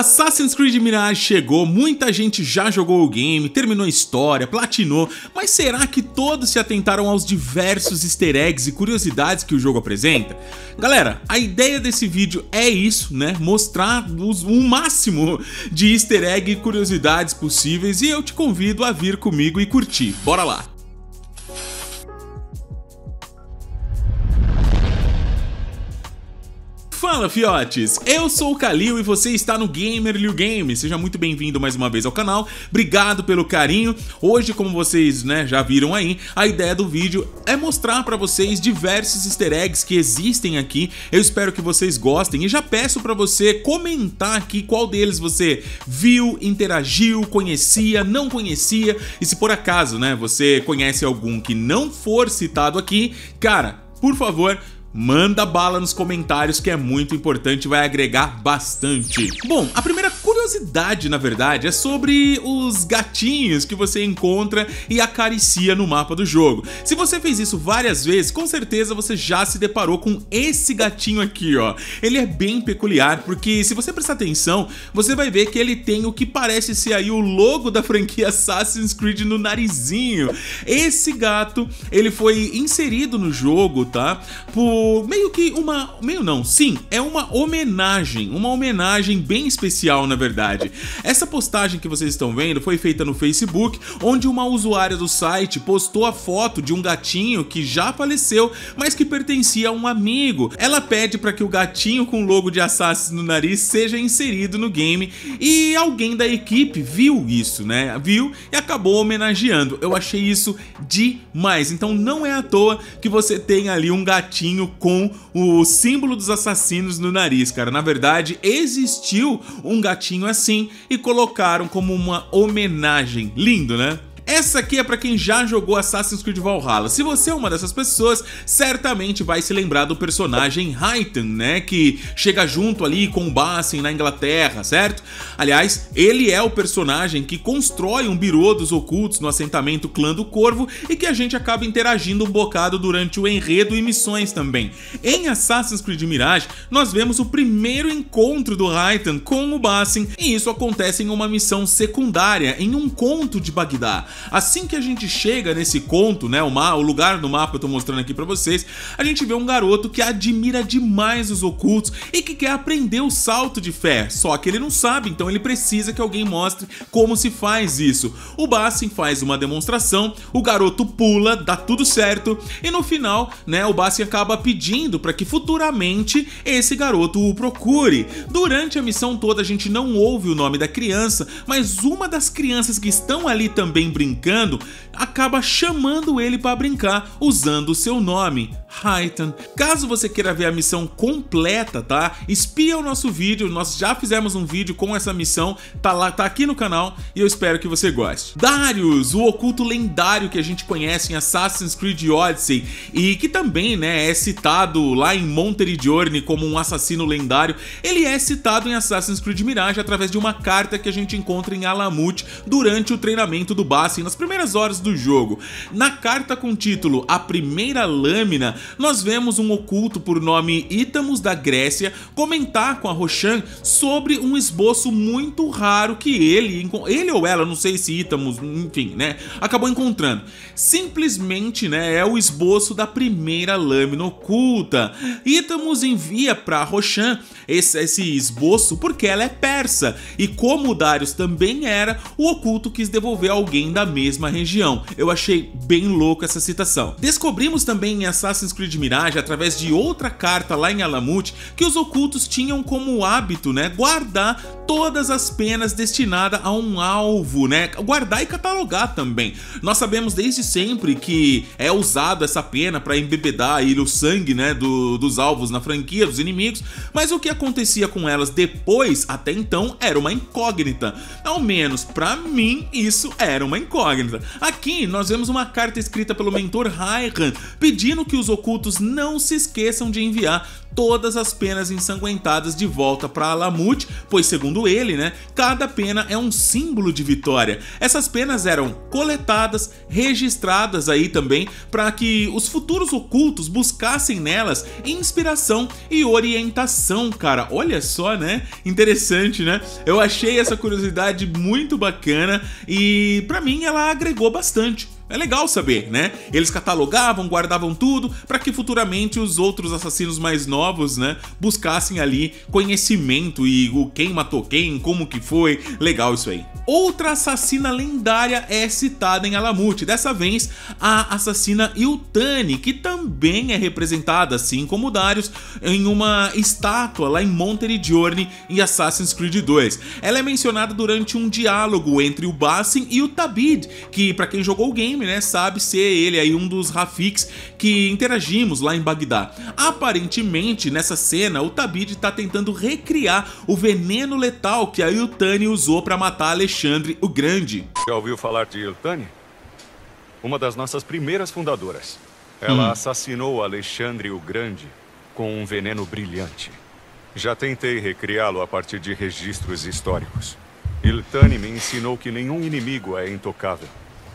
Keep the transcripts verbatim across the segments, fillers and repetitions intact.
Assassin's Creed Mirage chegou, muita gente já jogou o game, terminou a história, platinou, mas será que todos se atentaram aos diversos easter eggs e curiosidades que o jogo apresenta? Galera, a ideia desse vídeo é isso, né? Mostrar os, o máximo de easter egg e curiosidades possíveis, e eu te convido a vir comigo e curtir. Bora lá! Fala, fiotes! Eu sou o Kalil e você está no Gamer Liu Game. Seja muito bem-vindo mais uma vez ao canal. Obrigado pelo carinho. Hoje, como vocês, né, já viram aí, a ideia do vídeo é mostrar para vocês diversos easter eggs que existem aqui. Eu espero que vocês gostem e já peço para você comentar aqui qual deles você viu, interagiu, conhecia, não conhecia. E se por acaso, né, você conhece algum que não for citado aqui, cara, por favor, manda bala nos comentários, que é muito importante, vai agregar bastante. Bom, a primeira curiosidade, na verdade, é sobre os gatinhos que você encontra e acaricia no mapa do jogo. Se você fez isso várias vezes, com certeza você já se deparou com esse gatinho aqui, ó. Ele é bem peculiar, porque se você prestar atenção, você vai ver que ele tem o que parece ser aí o logo da franquia Assassin's Creed no narizinho. Esse gato, ele foi inserido no jogo, tá? Por meio que uma... meio não, sim, é uma homenagem, uma homenagem bem especial, na verdade. Essa postagem que vocês estão vendo foi feita no Facebook, onde uma usuária do site postou a foto de um gatinho que já faleceu, mas que pertencia a um amigo. Ela pede para que o gatinho com o logo de Assassin no nariz seja inserido no game, e alguém da equipe viu isso, né? Viu e acabou homenageando. Eu achei isso demais. Então não é à toa que você tem ali um gatinho com o símbolo dos assassinos no nariz, cara. Na verdade, existiu um gatinho assim e colocaram como uma homenagem. Lindo, né? Essa aqui é pra quem já jogou Assassin's Creed Valhalla. Se você é uma dessas pessoas, certamente vai se lembrar do personagem Raiden, né? Que chega junto ali com o Basim na Inglaterra, certo? Aliás, ele é o personagem que constrói um birô dos ocultos no assentamento Clã do Corvo e que a gente acaba interagindo um bocado durante o enredo e missões também. Em Assassin's Creed Mirage, nós vemos o primeiro encontro do Raiden com o Basim, e isso acontece em uma missão secundária, em um conto de Bagdá. Assim que a gente chega nesse conto, né, o, ma o lugar no mapa eu tô mostrando aqui pra vocês, a gente vê um garoto que admira demais os ocultos e que quer aprender o salto de fé, só que ele não sabe, então ele precisa que alguém mostre como se faz isso. O Basim faz uma demonstração, o garoto pula, dá tudo certo, e no final, né, o Basim acaba pedindo para que futuramente esse garoto o procure. Durante a missão toda a gente não ouve o nome da criança, mas uma das crianças que estão ali também brincando acaba chamando ele para brincar usando o seu nome, Raiden. Caso você queira ver a missão completa, tá? Espia o nosso vídeo, nós já fizemos um vídeo com essa missão, tá lá, tá aqui no canal, e eu espero que você goste. Darius, o oculto lendário que a gente conhece em Assassin's Creed Odyssey e que também, né, é citado lá em Monteriggioni como um assassino lendário, ele é citado em Assassin's Creed Mirage através de uma carta que a gente encontra em Alamut durante o treinamento do Basim nas primeiras horas do jogo. Na carta com o título A Primeira Lâmina, nós vemos um oculto por nome Ítamos da Grécia comentar com a Roshan sobre um esboço muito raro que ele, ele ou ela, não sei se Ítamos, enfim, né, acabou encontrando. Simplesmente, né, é o esboço da primeira lâmina oculta. Ítamos envia para Roshan esse, esse esboço porque ela é persa, e como o Darius também era, o oculto quis devolver alguém da mesma região. Eu achei bem louco essa citação. Descobrimos também em Assassin's Creed Mirage, através de outra carta lá em Alamut, que os ocultos tinham como hábito, né, guardar todas as penas destinadas a um alvo, né, guardar e catalogar também. Nós sabemos desde sempre que é usado essa pena para embebedar aí o sangue, né, do, dos alvos na franquia, dos inimigos, mas o que acontecia com elas depois, até então, era uma incógnita. Ao menos pra mim, isso era uma incógnita. Aqui nós vemos uma carta escrita pelo mentor Raiden pedindo que os ocultos ocultos não se esqueçam de enviar todas as penas ensanguentadas de volta para Alamut, pois segundo ele, né, cada pena é um símbolo de vitória. Essas penas eram coletadas, registradas aí também, para que os futuros ocultos buscassem nelas inspiração e orientação, cara. Olha só, né? Interessante, né? Eu achei essa curiosidade muito bacana e para mim ela agregou bastante. É legal saber, né? Eles catalogavam, guardavam tudo para que futuramente os outros assassinos mais novos, né, buscassem ali conhecimento e o quem matou quem, como que foi. Legal isso aí. Outra assassina lendária é citada em Alamut, dessa vez a assassina Yutani, que também é representada, assim como Darius, em uma estátua lá em Monterey Journey em Assassin's Creed dois. Ela é mencionada durante um diálogo entre o Basim e o Tabid, que para quem jogou o game, né, sabe ser ele aí um dos Rafiks que interagimos lá em Bagdá. Aparentemente, nessa cena, o Tabid tá tentando recriar o veneno letal que a Yutani usou para matar Alexandre o Grande. Já ouviu falar de Yutani? Uma das nossas primeiras fundadoras. Ela hum. assassinou Alexandre o Grande com um veneno brilhante. Já tentei recriá-lo a partir de registros históricos. Yutani me ensinou que nenhum inimigo é intocável,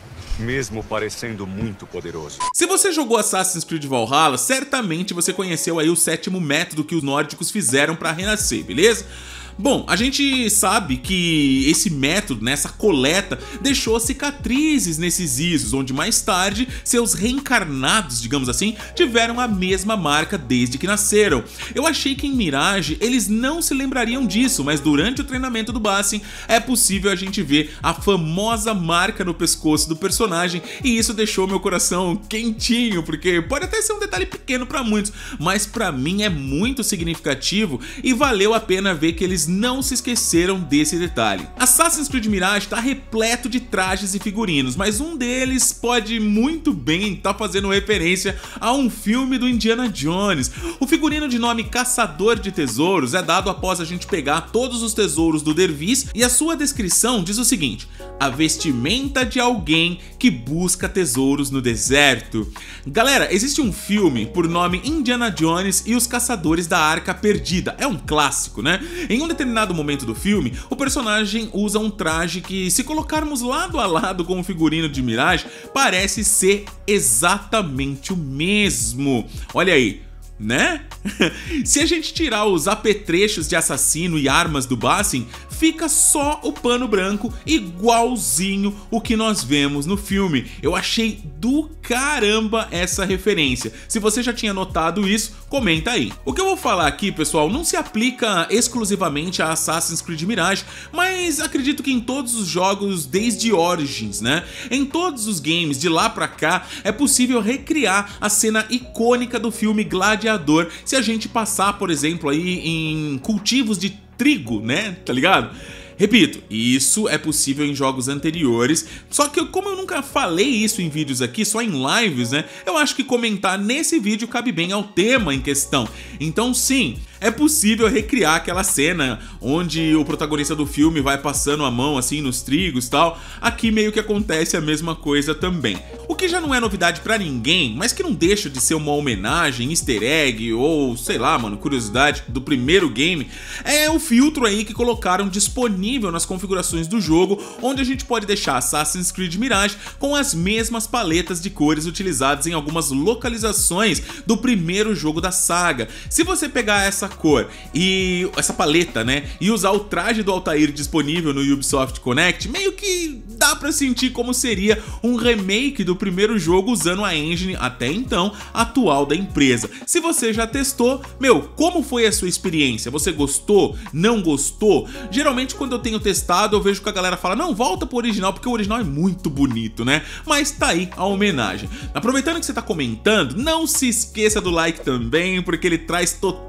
mesmo parecendo muito poderoso. Se você jogou Assassin's Creed Valhalla, certamente você conheceu aí o sétimo método que os nórdicos fizeram para renascer, beleza? Bom, a gente sabe que esse método, né, essa coleta, deixou cicatrizes nesses Isos, onde mais tarde seus reencarnados, digamos assim, tiveram a mesma marca desde que nasceram. Eu achei que em Mirage eles não se lembrariam disso, mas durante o treinamento do Basim é possível a gente ver a famosa marca no pescoço do personagem, e isso deixou meu coração quentinho, porque pode até ser um detalhe pequeno para muitos, mas para mim é muito significativo e valeu a pena ver que eles não se esqueceram desse detalhe. Assassin's Creed Mirage está repleto de trajes e figurinos, mas um deles pode muito bem estar tá fazendo referência a um filme do Indiana Jones. O figurino de nome Caçador de Tesouros é dado após a gente pegar todos os tesouros do Dervis, e a sua descrição diz o seguinte: a vestimenta de alguém que busca tesouros no deserto. Galera, existe um filme por nome Indiana Jones e os Caçadores da Arca Perdida. É um clássico, né? Em um determinado momento do filme, o personagem usa um traje que, se colocarmos lado a lado com o figurino de Mirage, parece ser exatamente o mesmo. Olha aí, né? Se a gente tirar os apetrechos de assassino e armas do Basim, fica só o pano branco, igualzinho o que nós vemos no filme. Eu achei do caramba essa referência. Se você já tinha notado isso, comenta aí. O que eu vou falar aqui, pessoal, não se aplica exclusivamente a Assassin's Creed Mirage, mas acredito que em todos os jogos desde Origins, né? Em todos os games de lá pra cá, é possível recriar a cena icônica do filme Gladiador, se a gente passar, por exemplo, aí em cultivos de trigo, né? Tá ligado? Repito, isso é possível em jogos anteriores, só que como eu nunca falei isso em vídeos aqui, só em lives, né? Eu acho que comentar nesse vídeo cabe bem ao tema em questão. Então sim, é possível recriar aquela cena onde o protagonista do filme vai passando a mão assim nos trigos e tal. Aqui meio que acontece a mesma coisa também. O que já não é novidade pra ninguém, mas que não deixa de ser uma homenagem, easter egg ou sei lá, mano, curiosidade do primeiro game, é o filtro aí que colocaram disponível nas configurações do jogo, onde a gente pode deixar Assassin's Creed Mirage com as mesmas paletas de cores utilizadas em algumas localizações do primeiro jogo da saga. Se você pegar essa cor e essa paleta, né, e usar o traje do Altair disponível no Ubisoft Connect, meio que dá pra sentir como seria um remake do primeiro jogo usando a engine até então atual da empresa. Se você já testou, meu, como foi a sua experiência? Você gostou? Não gostou? Geralmente quando eu tenho testado eu vejo que a galera fala, não, volta pro original, porque o original é muito bonito, né? Mas tá aí a homenagem. Aproveitando que você tá comentando, não se esqueça do like também, porque ele traz total diferença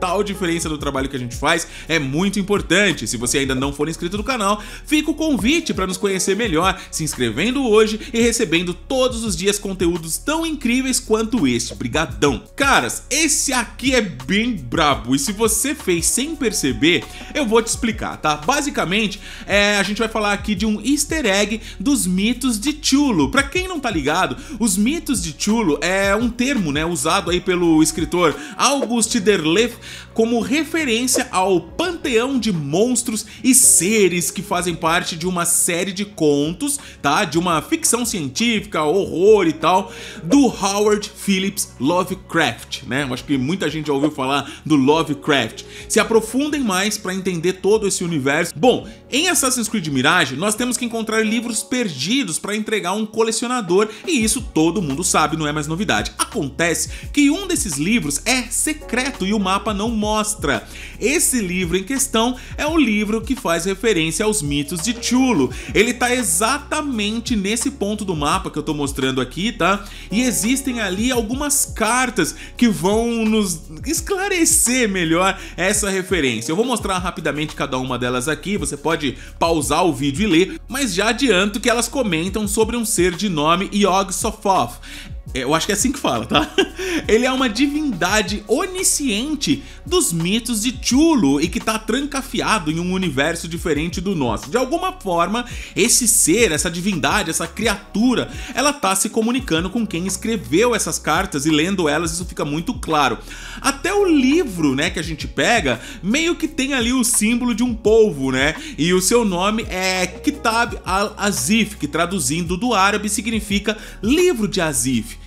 diferença do trabalho que a gente faz é muito importante. Se você ainda não for inscrito no canal, fica o convite para nos conhecer melhor, se inscrevendo hoje e recebendo todos os dias conteúdos tão incríveis quanto este. Brigadão! Caras, esse aqui é bem brabo e se você fez sem perceber, eu vou te explicar, tá? Basicamente, é, a gente vai falar aqui de um easter egg dos mitos de Cthulhu. Pra quem não tá ligado, os mitos de Cthulhu é um termo, né, usado aí pelo escritor August Derleth como referência ao panteão de monstros e seres que fazem parte de uma série de contos, tá? De uma ficção científica, horror e tal, do Howard Phillips Lovecraft, né? Eu acho que muita gente já ouviu falar do Lovecraft. Se aprofundem mais para entender todo esse universo. Bom, em Assassin's Creed Mirage, nós temos que encontrar livros perdidos para entregar a um colecionador, e isso todo mundo sabe, não é mais novidade. Acontece que um desses livros é secreto e o mapa não mostra. Esse livro em questão é o livro que faz referência aos mitos de Cthulhu. Ele tá exatamente nesse ponto do mapa que eu tô mostrando aqui, tá? E existem ali algumas cartas que vão nos esclarecer melhor essa referência. Eu vou mostrar rapidamente cada uma delas aqui, você pode pausar o vídeo e ler, mas já adianto que elas comentam sobre um ser de nome Yog-Sothoth. Eu acho que é assim que fala, tá? Ele é uma divindade onisciente dos mitos de Cthulhu e que tá trancafiado em um universo diferente do nosso. De alguma forma, esse ser, essa divindade, essa criatura, ela tá se comunicando com quem escreveu essas cartas, e lendo elas isso fica muito claro. Até o livro, né, que a gente pega, meio que tem ali o símbolo de um polvo, né? E o seu nome é Kitab al-Azif, que traduzindo do árabe significa livro de Azif.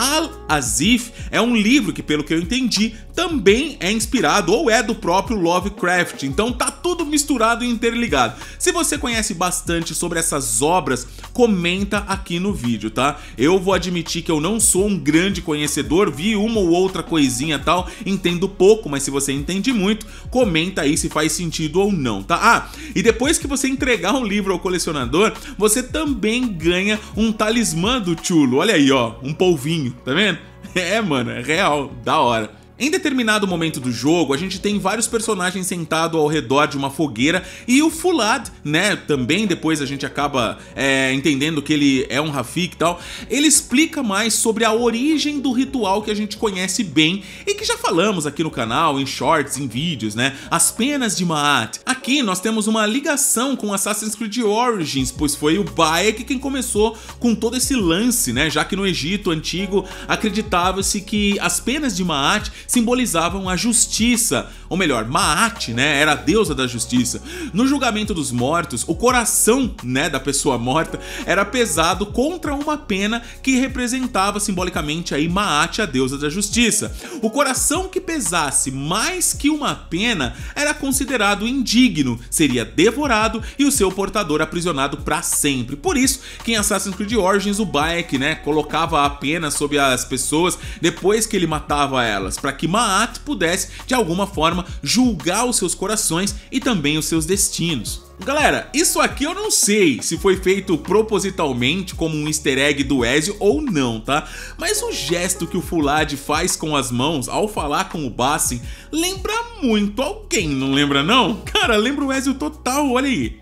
Al-Azif é um livro que, pelo que eu entendi, também é inspirado ou é do próprio Lovecraft, então tá tudo misturado e interligado. Se você conhece bastante sobre essas obras, comenta aqui no vídeo, tá? Eu vou admitir que eu não sou um grande conhecedor, vi uma ou outra coisinha tal, entendo pouco, mas se você entende muito, comenta aí se faz sentido ou não, tá? Ah, e depois que você entregar um livro ao colecionador, você também ganha um talismã do Cthulhu, olha aí, ó, um polvinho, tá vendo? É, mano, é real, da hora. Em determinado momento do jogo, a gente tem vários personagens sentados ao redor de uma fogueira e o Fulad, né, também depois a gente acaba é, entendendo que ele é um Rafik e tal, ele explica mais sobre a origem do ritual que a gente conhece bem e que já falamos aqui no canal, em shorts, em vídeos, né, as penas de Ma'at. Aqui nós temos uma ligação com Assassin's Creed Origins, pois foi o Bayek quem começou com todo esse lance, né, já que no Egito antigo acreditava-se que as penas de Ma'at simbolizavam a justiça, ou melhor, Ma'at, né, era a deusa da justiça. No julgamento dos mortos, o coração, né, da pessoa morta era pesado contra uma pena que representava simbolicamente aí Ma'at, a deusa da justiça. O coração que pesasse mais que uma pena era considerado indigno, seria devorado e o seu portador aprisionado para sempre. Por isso que em Assassin's Creed Origins o Bayek, né, colocava a pena sobre as pessoas depois que ele matava elas, para que Ma'at pudesse, de alguma forma, julgar os seus corações e também os seus destinos. Galera, isso aqui eu não sei se foi feito propositalmente como um easter egg do Ezio ou não, tá? Mas o gesto que o Fulad faz com as mãos ao falar com o Basim lembra muito alguém, não lembra não? Cara, lembra o Ezio total, olha aí.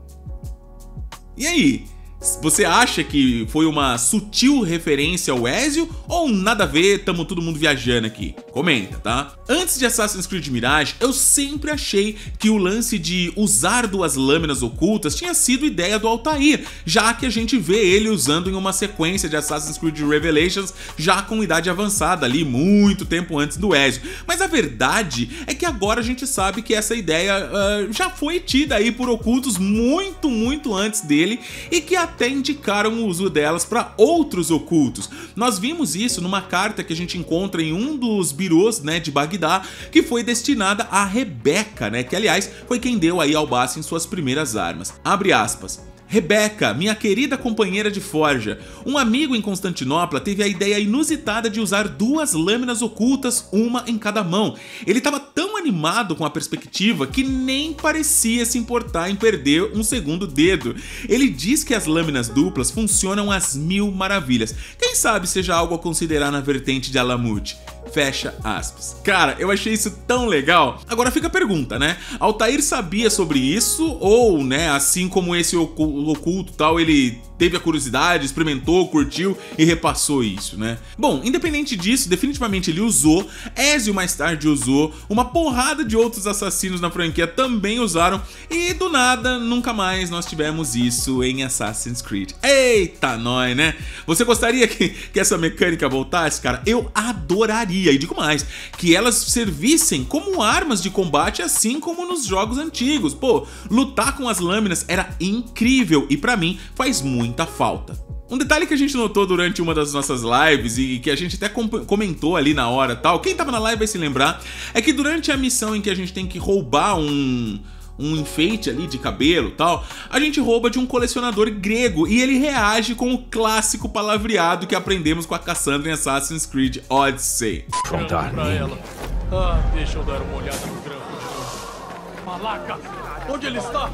E aí? Você acha que foi uma sutil referência ao Ezio ou nada a ver, tamo todo mundo viajando aqui? Comenta, tá? Antes de Assassin's Creed Mirage, eu sempre achei que o lance de usar duas lâminas ocultas tinha sido ideia do Altair, já que a gente vê ele usando em uma sequência de Assassin's Creed Revelations já com idade avançada ali, muito tempo antes do Ezio. Mas a verdade é que agora a gente sabe que essa ideia uh, já foi tida aí por ocultos muito, muito antes dele e que a até indicaram o uso delas para outros ocultos. Nós vimos isso numa carta que a gente encontra em um dos birôs, né, de Bagdá, que foi destinada a Rebeca, né, que aliás foi quem deu aí ao Basim suas primeiras armas. Abre aspas. Rebeca, minha querida companheira de forja, um amigo em Constantinopla teve a ideia inusitada de usar duas lâminas ocultas, uma em cada mão. Ele estava tão animado com a perspectiva que nem parecia se importar em perder um segundo dedo. Ele diz que as lâminas duplas funcionam às mil maravilhas. Quem sabe seja algo a considerar na vertente de Alamut. Fecha aspas. Cara, eu achei isso tão legal. Agora fica a pergunta, né? Altair sabia sobre isso ou, né, assim como esse oculto tal, ele teve a curiosidade, experimentou, curtiu e repassou isso, né? Bom, independente disso, definitivamente ele usou, Ezio mais tarde usou, uma porrada de outros assassinos na franquia também usaram e do nada, nunca mais nós tivemos isso em Assassin's Creed. Eita, nóis, né? Você gostaria que, que essa mecânica voltasse, cara? Eu adoraria, e digo mais, que elas servissem como armas de combate assim como nos jogos antigos. Pô, lutar com as lâminas era incrível e pra mim faz muito muita falta. Um detalhe que a gente notou durante uma das nossas lives e que a gente até comentou ali na hora tal, quem tava na live vai se lembrar, é que durante a missão em que a gente tem que roubar um... um enfeite ali de cabelo e tal, a gente rouba de um colecionador grego e ele reage com o clássico palavreado que aprendemos com a Cassandra em Assassin's Creed Odyssey. Contar pra ela. Ah, deixa eu dar uma olhada no grampo. Malaca! Onde ele está?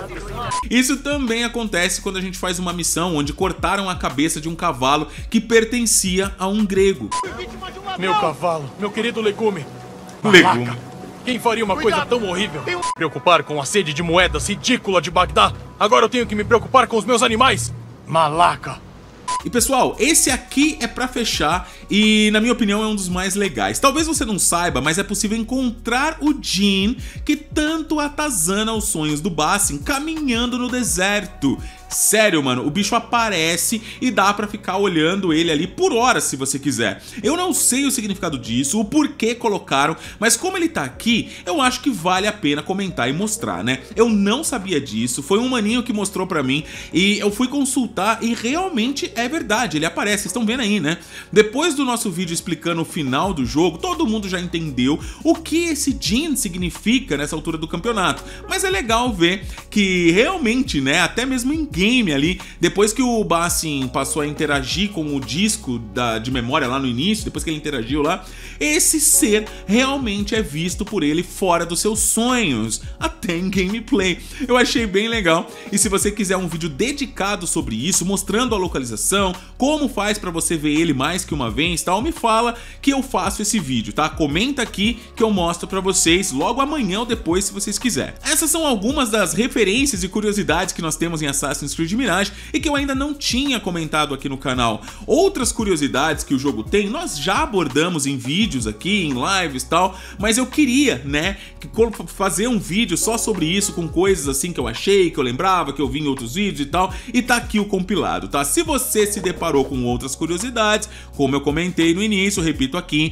Isso também acontece quando a gente faz uma missão onde cortaram a cabeça de um cavalo que pertencia a um grego. Meu cavalo, meu querido legume. Legume. Malaca. Quem faria uma coisa tão horrível? Preocupar com a sede de moedas ridícula de Bagdá. Agora eu tenho que me preocupar com os meus animais. Malaca. E pessoal, esse aqui é pra fechar e na minha opinião é um dos mais legais. Talvez você não saiba, mas é possível encontrar o Jin que tanto atazana os sonhos do Basim caminhando no deserto. Sério, mano, o bicho aparece e dá pra ficar olhando ele ali por horas se você quiser. Eu não sei o significado disso, o porquê colocaram, mas como ele tá aqui, eu acho que vale a pena comentar e mostrar, né? Eu não sabia disso, foi um maninho que mostrou pra mim e eu fui consultar e realmente é verdade, ele aparece, vocês estão vendo aí, né? Depois do nosso vídeo explicando o final do jogo, todo mundo já entendeu o que esse Jin significa nessa altura do campeonato, mas é legal ver que realmente, né, até mesmo em game ali, depois que o Basim passou a interagir com o disco da, de memória lá no início, depois que ele interagiu lá, esse ser realmente é visto por ele fora dos seus sonhos, até em gameplay. Eu achei bem legal, e se você quiser um vídeo dedicado sobre isso, mostrando a localização, como faz pra você ver ele mais que uma vez, tal, me fala que eu faço esse vídeo, tá? Comenta aqui que eu mostro pra vocês logo amanhã ou depois, se vocês quiserem. Essas são algumas das referências e curiosidades que nós temos em Assassin's Creed Mirage e que eu ainda não tinha comentado aqui no canal. Outras curiosidades que o jogo tem, nós já abordamos em vídeos aqui, em lives e tal, mas eu queria, né, fazer um vídeo só sobre isso, com coisas assim que eu achei, que eu lembrava, que eu vi em outros vídeos e tal, e tá aqui o compilado, tá? Se você se deparou com outras curiosidades, como eu comentei no início, repito aqui,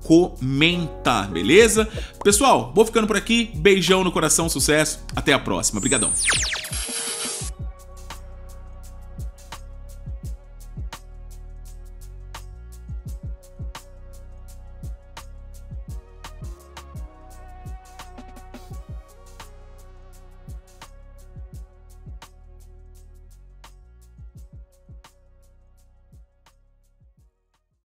comenta, beleza? Pessoal, vou ficando por aqui, beijão no coração, sucesso, até a próxima, brigadão!